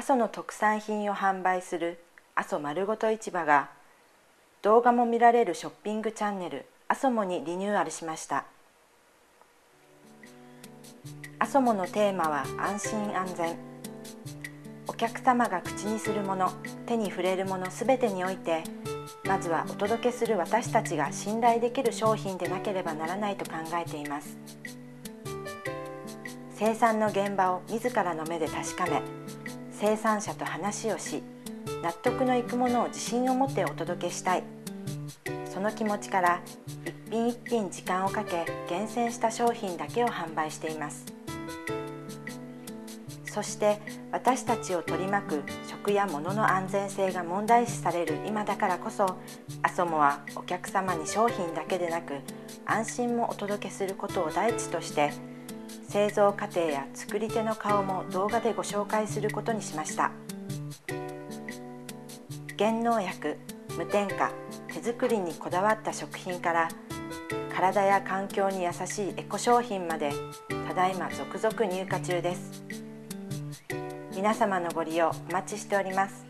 蘇の特産品を販売する阿蘇まるごと市場が動画も見られるショッピングチャンネル阿蘇モにリニューアルしました。阿蘇モのテーマは安心安全。お客様が口にするもの、手に触れるものすべてにおいて、まずはお届けする私たちが信頼できる商品でなければならないと考えています。生産の現場を自らの目で確かめ、生産者と話をし、納得のいくものを自信を持ってお届けしたい。その気持ちから一品一品時間をかけ厳選した商品だけを販売しています。そして私たちを取り巻く食や物の安全性が問題視される今だからこそ、阿蘇モはお客様に商品だけでなく安心もお届けすることを第一として、製造過程や作り手の顔も動画でご紹介することにしました。減農薬、無添加、手作りにこだわった食品から、体や環境に優しいエコ商品まで、ただいま続々入荷中です。皆様のご利用お待ちしております。